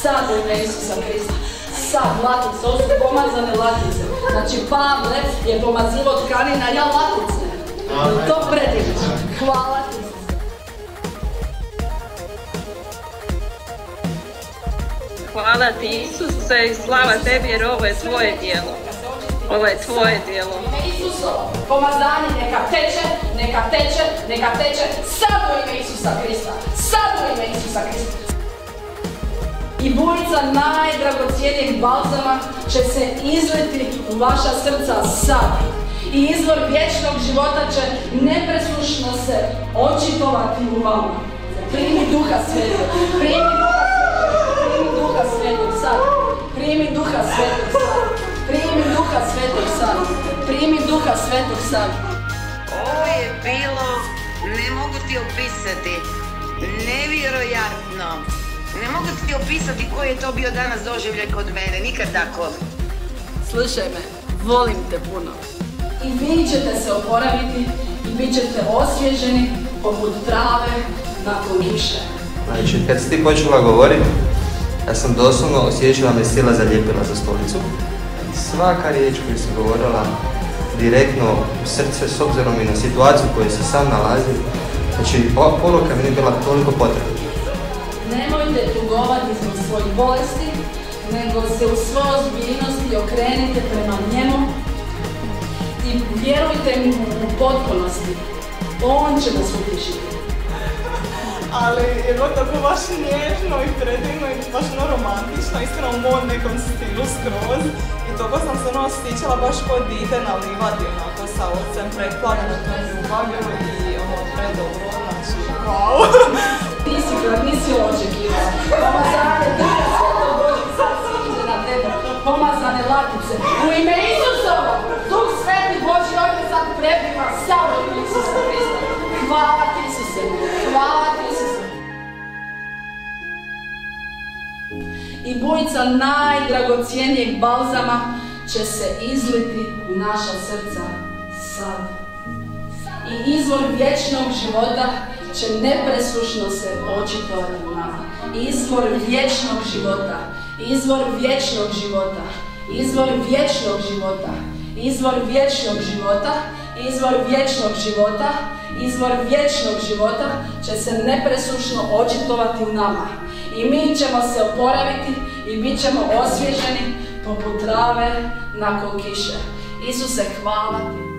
sad u ime Isusa Krista. Sad, latice, ovo su pomazane latice. Znači, Pavle je pomazivao tkanina, ja latice. To predivno. Hvala ti. Hvala ti Isuse i slava tebi jer ovo je tvoje djelo. Ovo je tvoje djelo. Isusovo pomazanje neka teče, neka teče, neka teče. Sad u ime Isusa Krista. Sad u ime Isusa Krista. I bujica najdragocijenijeg balzama će se izliti u vaša srca sad. I izvor vječnog života će nepreslušno se očitovati u vama. Primi Duha Svetog, primi Duha Svetog sad, primi Duha Svetog sad, primi Duha Svetog sad, primi Duha Svetog sad. Ovo je bilo, ne mogu ti opisati, nevjerojatno. Ne mogu ti opisati koji je to bio danas doživljaj kod mene, nikad tako. Slušaj me, volim te puno. I vi ćete se oporaviti i bit ćete osvježeni poput trave nakon kiše. Znači, kad si ti počela govoriti, ja sam doslovno osjećala me sila zalijepila za stolicu. I svaka riječ koju si govorila direktno u srce s obzirom i na situaciju u kojoj se sam nalazi. Znači, ova poruka mi je bila toliko potrebna. Nemojte tugovati zbog svojih bolesti, nego se u svoj ozbiljnosti okrenite prema njemu i vjerujte mu u potpunosti. On će nas utješiti. Ali je bilo tako baš nježno i predivno i baš romantično, iskreno u mom nekom stilu skroz. I toliko sam se osjećala baš kao dite na livadi, onako sa ocem preplavljena tom ljubavlju i predobro, znači wow. Nisi očekivao. Pomazane Duha Svetog Božeg sad siđe na tebe. Pomazane latice. U ime Isusovo, Duh Sveti Božji ovdje sad prebiva sad u ime Isusa Krista. Hvala ti Isuse. Hvala ti Isuse. I bujica najdragocijenijeg balzama će se izliti u naša srca sad. I izvor vječnog života će nepreslušno se očitovati u nama. Izvor vječnog života, izvor vječnog života, izvor vječnog života, izvor vječnog života, izvor vječnog života, izvor vječnog života će se nepreslušno očitovati u nama. I mi ćemo se oporaviti i bit ćemo osvježeni poput trave nakon kiše. Isuse, hvala ti.